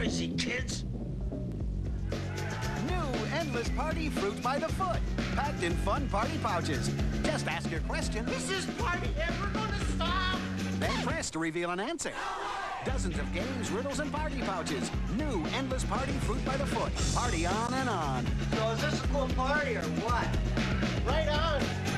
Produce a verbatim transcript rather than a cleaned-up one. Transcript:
noisy kids. New Endless Party Fruit by the Foot, packed in fun party pouches. Just ask your question. Is this party ever gonna stop? Then press to reveal an answer. Dozens of games, riddles, and party pouches. New Endless Party Fruit by the Foot. Party on and on. So is this a cool party or what? Right on.